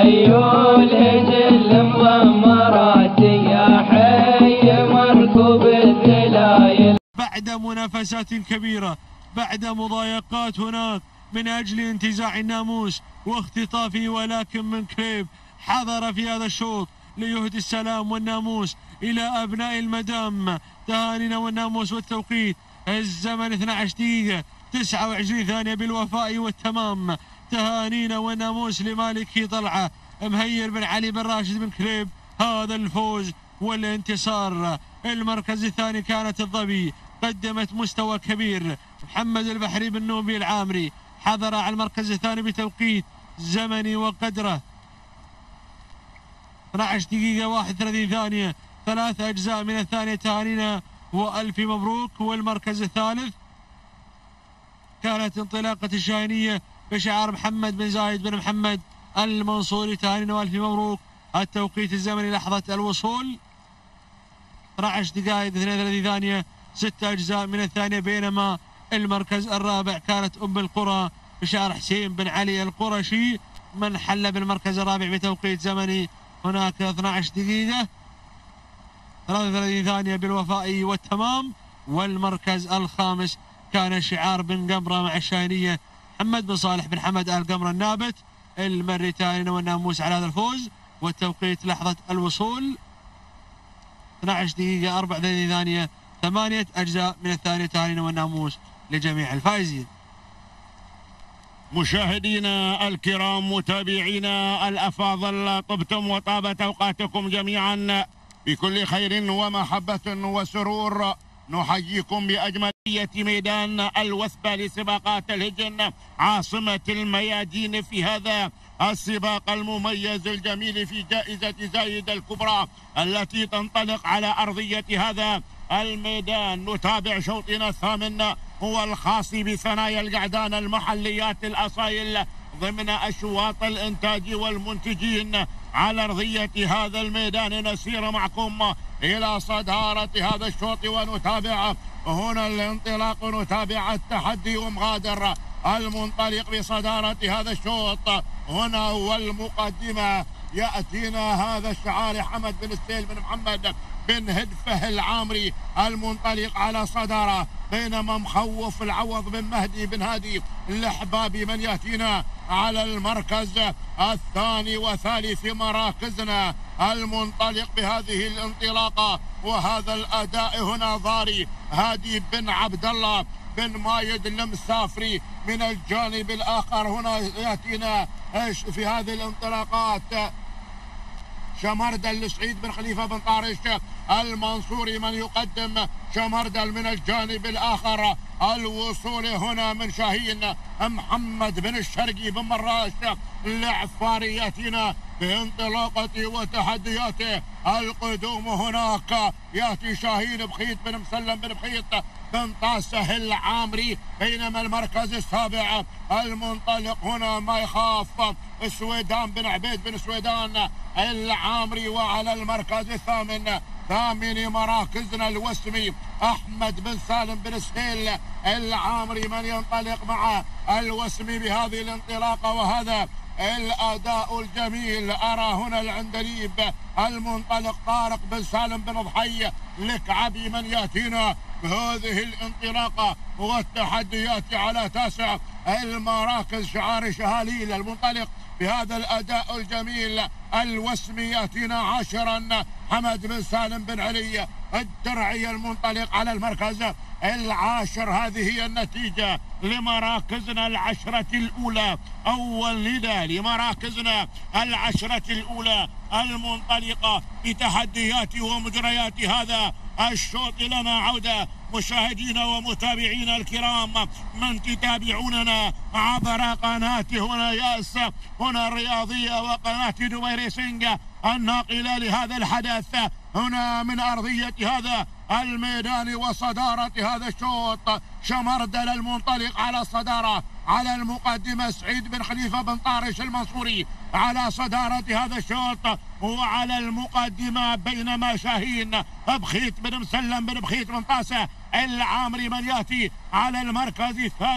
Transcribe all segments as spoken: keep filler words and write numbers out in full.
خيول هجل مضمرات يا حي مركوب الذلايل. بعد منافسات كبيرة، بعد مضايقات هناك من أجل انتزاع الناموس واختطافه، ولكن من كليب حضر في هذا الشوط ليهدي السلام والناموس إلى أبناء المدام. تهانينا والناموس والتوقيت الزمن اثنتي عشرة دقيقة تسعة وعشرين ثانية بالوفاء والتمام. تهانينا والناموس لمالكي طلعة مهير بن علي بن راشد بن كليب هذا الفوز والانتصار. المركز الثاني كانت الظبي، قدمت مستوى كبير. محمد البحري بن نوبي العامري حضر على المركز الثاني بتوقيت زمني وقدره اثنتي عشرة دقيقة واحد وثلاثين ثانية، ثلاث أجزاء من الثانية. تهانينا وألف مبروك. والمركز الثالث كانت انطلاقة الشاهينية بشعار محمد بن زايد بن محمد المنصوري. تهانينا وألف مبروك. التوقيت الزمني لحظة الوصول اثنتي عشرة دقائق اثنين وثلاثين ثانية، ست أجزاء من الثانية. بينما المركز الرابع كانت أم القرى بشعار حسين بن علي القرشي من حل بالمركز الرابع بتوقيت زمني هناك اثنتي عشرة دقيقة ثلاثة وثلاثين ثانية بالوفاء والتمام. والمركز الخامس كان شعار بن قمرة مع الشاهينية محمد بن صالح بن حمد آل قمرة النابت المري. تهانينا والناموس على هذا الفوز. والتوقيت لحظة الوصول اثنتي عشرة دقيقة أربعة وثلاثين ثانية، ثمانية أجزاء من الثانية. تهانينا والناموس لجميع الفائزين. مشاهدينا الكرام، متابعينا الأفاضل، طبتم وطابت أوقاتكم جميعا بكل خير ومحبة وسرور. نحييكم بأجملية ميدان الوثبة لسباقات الهجن عاصمة الميادين في هذا السباق المميز الجميل في جائزة زايد الكبرى التي تنطلق على أرضية هذا الميدان. نتابع شوطنا الثامن هو الخاص بثنايا القعدان المحليات الأصايل ضمن أشواط الإنتاج والمنتجين على أرضية هذا الميدان. نسير معكم إلى صدارة هذا الشوط ونتابع هنا الانطلاق، نتابع التحدي ومغادر المنطلق بصدارة هذا الشوط. هنا والمقدمة يأتينا هذا الشعار حمد بن السيل بن محمد بن هدفه العامري المنطلق على صدارة، بينما مخوف العوض بن مهدي بن هادي الحبابي من يأتينا على المركز الثاني وثالث مراكزنا. المنطلق بهذه الانطلاقة وهذا الأداء هنا ضاري هادي بن عبد الله بن مايد المسافري. من الجانب الآخر هنا يأتينا في هذه الانطلاقات شمردل لسعيد بن خليفة بن طارش المنصوري من يقدم شمردل. من الجانب الآخر الوصول هنا من شاهين محمد بن الشرقي بن مراش العفارياتنا بانطلاقته وتحدياته. القدوم هناك يأتي شاهين بخيت بن مسلم بن بخيت بن طاسه العامري. بينما المركز السابع المنطلق هنا ما يخاف السويدان بن عبيد بن سويدان العامري. وعلى المركز الثامن ثامن مراكزنا الوسمي أحمد بن سالم بن سهيل العامري من ينطلق مع الوسمي بهذه الانطلاقة وهذا الأداء الجميل. أرى هنا العندليب المنطلق طارق بن سالم بن ضحي الكعبي من يأتينا بهذه الانطلاقة والتحديات على تاسع المراكز. شعار شهاليل المنطلق بهذا الأداء الجميل. الوسمي يأتينا عاشرا حمد بن سالم بن علي الدرعي المنطلق على المركز العاشر. هذه هي النتيجة لمراكزنا العشرة الأولى. أول نداء لمراكزنا العشرة الأولى المنطلقة بتحديات ومجريات هذا الشوط. لنا عودة مشاهدينا ومتابعينا الكرام من تتابعوننا عبر قناة هنا ياس هنا الرياضية وقناة دبي ريسينج الناقلة لهذا الحدث هنا من أرضية هذا الميدان وصدارة هذا الشوط. شمردل المنطلق على الصدارة، على المقدمة سعيد بن خليفة بن طارش المنصوري على صدارة هذا الشوط وعلى المقدمة. بينما شاهين بخيت بن مسلم بن بخيت بن طاسة العامري من يأتي على المركز الثاني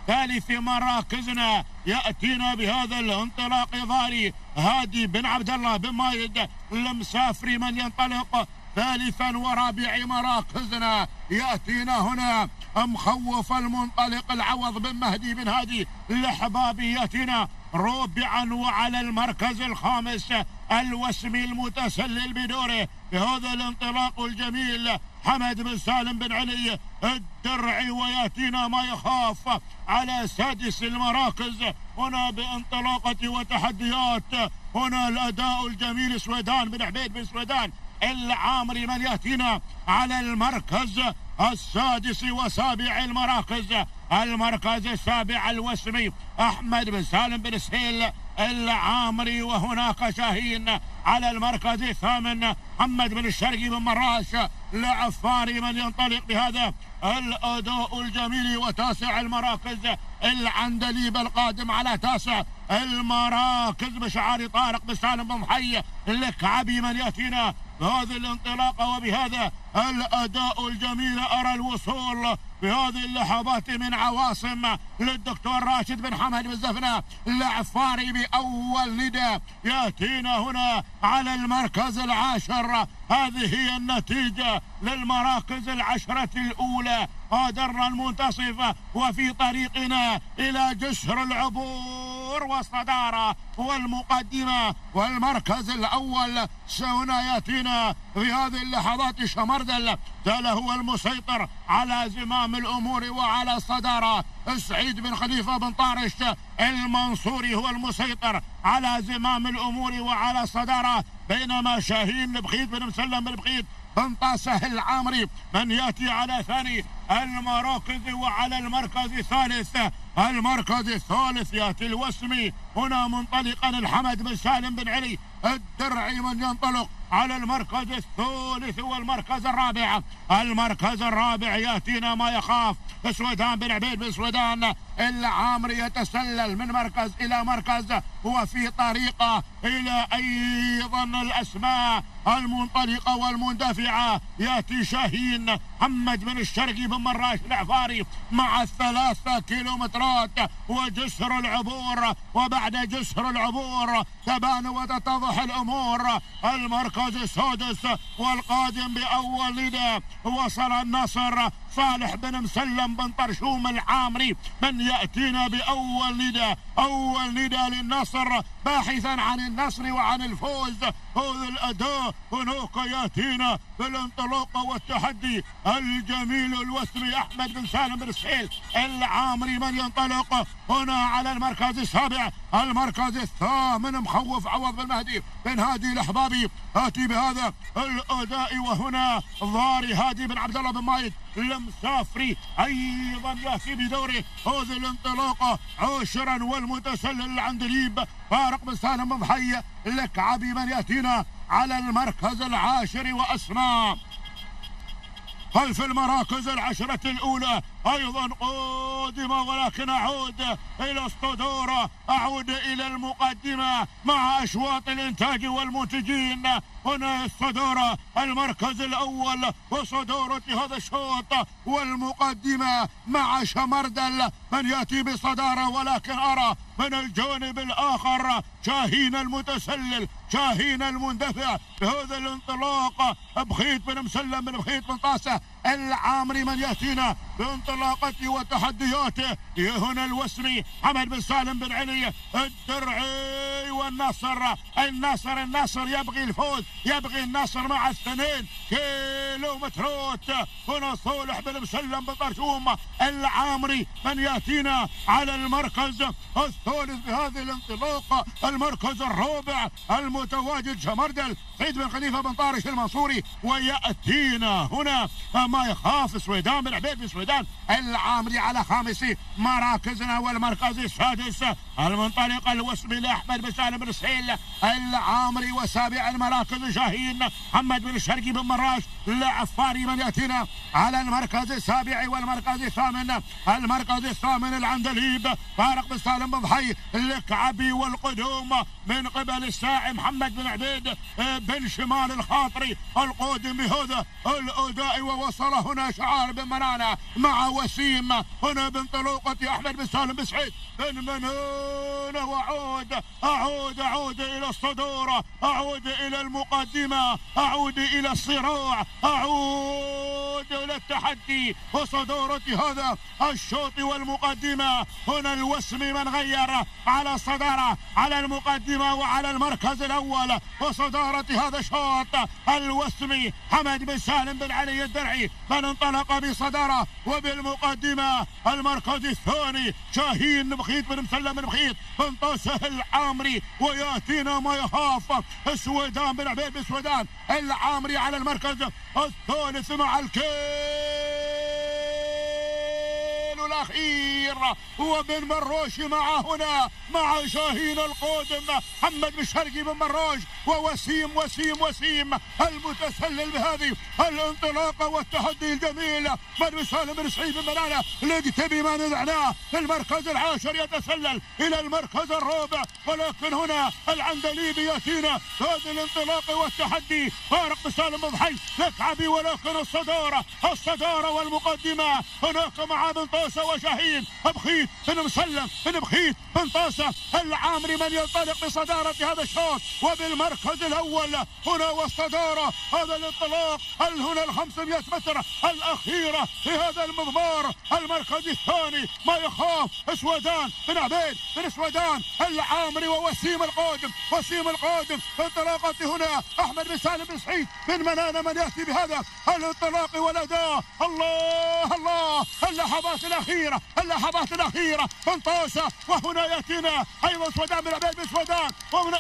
ثالث مراكزنا يأتينا بهذا الانطلاق ضاري هادي بن عبد الله بن مايد المسافري من ينطلق ثالثا ورابع مراكزنا يأتينا هنا مخوف المنطلق العوض بن مهدي بن هادي الأحبابي يأتينا رابعا، وعلى المركز الخامس الوسمي المتسلل بدوره بهذا الانطلاق الجميل حمد بن سالم بن علي الدرعي، وياتينا ما يخاف على سادس المراكز هنا بانطلاقة وتحديات. هنا الأداء الجميل سويدان بن عبيد بن سويدان العامري من ياتينا على المركز السادس وسابع المراكز. المركز السابع الوسمي أحمد بن سالم بن سهيل العامري، وهناك شاهين على المركز الثامن محمد بن الشرقي بن مراش العفاري من ينطلق بهذا الأداء الجميل. وتاسع المراكز العندليب القادم على تاسع المراكز بشعار طارق بن سالم بن محي الكعبي من يأتينا بهذه الانطلاقة وبهذا الأداء الجميل. أرى الوصول بهذه اللحظات من عواصم للدكتور راشد بن حمد بن زفنة العفاري بأول نداء يأتينا هنا على المركز العاشر. هذه هي النتيجة للمراكز العشرة الأولى قادرنا المنتصف وفي طريقنا إلى جسر العبور والصدارة والمقدمة. والمركز الأول هنا يأتينا في هذه اللحظات شمردل زال هو المسيطر على زمام الأمور وعلى الصدارة. سعيد بن خليفة بن طارش المنصوري هو المسيطر على زمام الأمور وعلى الصدارة، بينما شاهين البخيت بن مسلم بن البخيت بن طاسه العامري من يأتي على ثاني المراكز. وعلى المركز الثالث المركز الثالث يأتي الوسمي هنا منطلقا الحمد بن سالم بن علي الدرعي من ينطلق على المركز الثالث. والمركز الرابع المركز الرابع يأتينا ما يخاف سويدان بن عبيد بن سويدان العامري يتسلل من مركز إلى مركز وفي طريقة إلى أيضا الأسماء المنطلقة والمندفعة. يأتي شاهين محمد بن الشرقي بن مراش العفاري مع الثلاثة كيلومترات وجسر العبور، وبعد جسر العبور تبان وتتضح الأمور. المركز السادس والقادم بأول نداء وصل النصر صالح بن مسلم بن طرشوم العامري من يأتينا بأول نداء أول نداء للنصر باحثا عن النصر وعن الفوز. هذا الأداء هناك يأتينا بالانطلاقة والتحدي الجميل الوسمي أحمد بن سالم بن سهيل العامري من ينطلق هنا على المركز السابع. المركز الثامن مخوف عوض بن مهدي بن هادي الأحبابي آتي بهذا الأداء. وهنا ضاري هادي بن عبد الله بن مايد المسافري أيضا يأتي بدوره هذه الانطلاقة عاشرا. والمتسلل العندليب طارق بن سالم بن محي الكعبي من يأتينا على المركز العاشر. وأسماء خلف المراكز العشرة الأولى أيضا قادمة، ولكن أعود إلى الصدارة أعود إلى المقدمة مع أشواط الإنتاج والمنتجين. هنا الصدارة المركز الأول وصدارة هذا الشوط والمقدمة مع شمردل من يأتي بصدارة، ولكن أرى من الجانب الآخر شاهين المتسلل شاهين المندفع بهذا الانطلاق بخيت بن مسلم بن بخيت بن طاسة العامري من يأتينا بانطلاقته وتحدياته. هنا الوسمي حمد بن سالم بن علي الدرعي والنصر النصر النصر يبغي الفوز يبغي النصر مع الاثنين كيلومترات. هنا صالح بن مسلم بن طرشوم العامري من يأتينا على المركز الثالث بهذه الانطلاقة. المركز الرابع المتواجد شمردل سعيد بن خليفة بن طارش المنصوري، ويأتينا هنا ما يخاف سويدان بن عبيد بن سويدان العامري على خامس مراكزنا. والمركز السادس المنطلق الوسمي لأحمد بن سالم بن سهيل العامري، وسابع المراكز شاهين محمد بن الشرقي بن مراش العفاري من يأتينا على المركز السابع والمركز الثامن. المركز الثامن العندليب طارق بن سالم بن ضحي الكعبي، والقدوم من قبل الساعي محمد بن عبيد بن شمال الخاطري القادم بهذا الأداء. ووصل هنا شعار بن منانة مع وسيم هنا بانطلاقة أحمد بن سالم بن سعيد بن منانة. وعود أعود أعود إلى الصدارة، أعود إلى المقدمة، أعود إلى الصراع، أعود إلى التحدي وصدارة هذا الشوط والمقدمة. هنا الوسم من غير على الصدارة، على المقدمة وعلى المركز الأول وصدارة هذا الشوط. الوسمي حمد بن سالم بن علي الدرعي من انطلق بصدارة، وبالمقدمة المركز الثاني شاهين بخيت بن مسلم بن بخيت بن طاسه العامري. وياتينا ما يخاف السويدان بن عبيد بن سويدان العامري على المركز الثالث مع الكيل الاخير. وبن مراش مع هنا مع شاهين القادم محمد بن شرقي بن مراش ووسيم وسيم وسيم المتسلل بهذه الانطلاقه والتحدي الجميل. بن سالم بن سعيد بن منانة الاكتبي ما نزعناه في المركز العاشر يتسلل الى المركز الرابع. ولكن هنا العندليب ياتينا هذه الانطلاقه والتحدي. طارق بن سالم بن ضحي الكعبي، ولكن الصداره الصداره والمقدمه هناك مع بن طاسه وشاهين بخيت بن مسلم بن بخيت بن طاسه العامري من ينطلق بصداره هذا الشوط. وبالمركز الاول هنا والصداره هذا الانطلاق هنا ال خمسمائة متر الاخيره في هذا المضمار. المركز الثاني ما يخاف سويدان بن عبيد بن سويدان العامري ووسيم القادم. وسيم القادم انطلاقه هنا احمد بن سالم بن سعيد بن منانة من ياتي بهذا الانطلاق والاداء. الله الله اللحظات الاخيره اللحظات الاخيره بن طاسه. وهنا ياتينا ايضا سويدان بن عبيد بن سويدان. ومن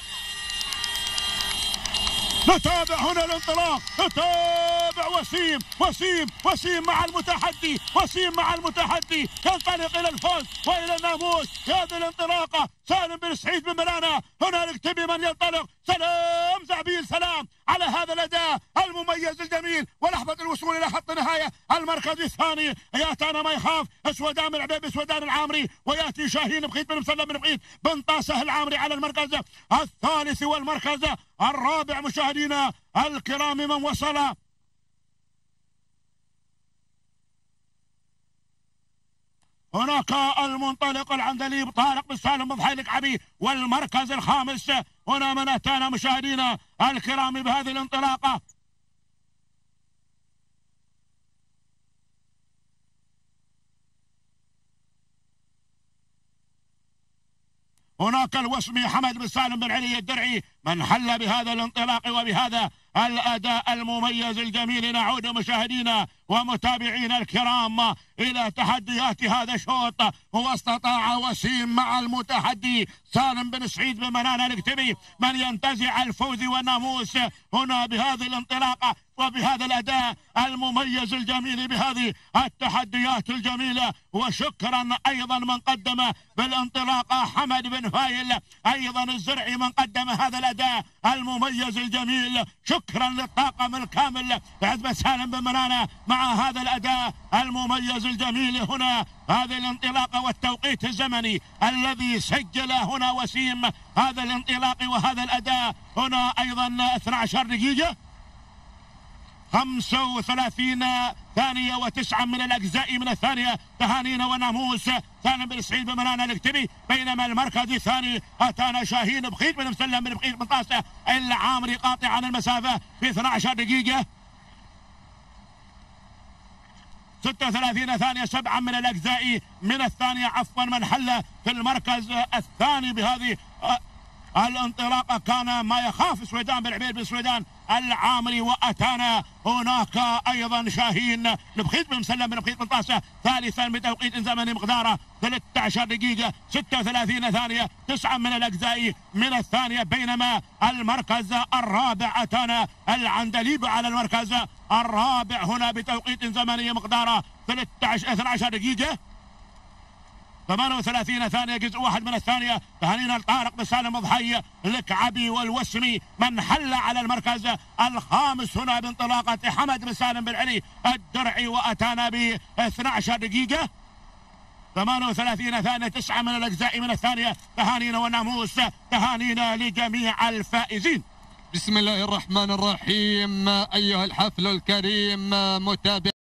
نتابع هنا الانطلاق، نتابع وسيم وسيم وسيم مع المتحدي، وسيم مع المتحدي ينطلق الى الفوز والى الناموس. هذه الانطلاقه سالم بن سعيد بن منانة هنالك تبي من ينطلق. سلام زعبيل سلام على هذا الاداء المميز الجميل. ولحظه الوصول الى خط النهايه. المركز الثاني ياتانا ما يخاف سويدان بن عبيد بن سويدان العامري، وياتي شاهين بخيت بن مسلم بن بخيت بن طاسه العامري على المركز الثالث والمركز الرابع. مشاهدينا الكرام من وصل هناك المنطلق العندليب طارق بن سالم بن ضحي الكعبي، والمركز الخامس هنا من اتانا مشاهدينا الكرام بهذه الانطلاقه. هناك الوسمي حمد بن سالم بن علي الدرعي من حل بهذا الانطلاق وبهذا الاداء المميز الجميل. نعود مشاهدينا ومتابعينا الكرام الى تحديات هذا الشوط. واستطاع وسيم مع المتحدي سالم بن سعيد بن منانة الاكتبي من ينتزع الفوز والناموس هنا بهذه الانطلاقه وبهذا الاداء المميز الجميل بهذه التحديات الجميله. وشكرا ايضا من قدم بالانطلاقه حمد بن فايل ايضا الزرعي من قدم هذا الاداء المميز الجميل. شكرا للطاقم الكامل لعزبة سالم بن منانة مع هذا الاداء المميز الجميل. هنا هذه الانطلاقه والتوقيت الزمني الذي سجل هنا وسيم هذا الانطلاق وهذا الاداء هنا ايضا اثنتي عشرة دقيقه خمسة وثلاثين ثانية وتسعة من الأجزاء من الثانية. تهانينا وناموس سالم بن سعيد بن منانة الاكتبي. بينما المركز الثاني أتانا شاهين بخيت بن مسلم بن بخيت بن طاسة العامري قاطعا المسافة في اثنتي عشرة دقيقة ستة وثلاثين ثانية سبعة من الأجزاء من الثانية. عفوا من حل في المركز الثاني بهذه الانطلاقه كان ما يخاف سويدان بن عبيد بن سويدان العامري. واتانا هناك ايضا شاهين بخيت بن مسلم بن بخيت بن طاسه ثالثا بتوقيت زمني مقداره ثلاثة عشر دقيقه ستة وثلاثين ثانيه تسعه من الاجزاء من الثانيه. بينما المركز الرابع اتانا العندليب على المركز الرابع هنا بتوقيت زمني مقداره ثلاثة عشر اثنتي عشرة دقيقه ثمانية وثلاثين ثانية جزء واحد من الثانية. تهانينا لطارق بن سالم ضحية الكعبي والوسمي من حل على المركز الخامس هنا بانطلاقة حمد بن سالم بن علي الدرعي، وأتانا ب اثنتي عشرة دقيقة ثمانية وثلاثين ثانية تسعة من الأجزاء من الثانية. تهانينا والناموس، تهانينا لجميع الفائزين. بسم الله الرحمن الرحيم. أيها الحفل الكريم، متابع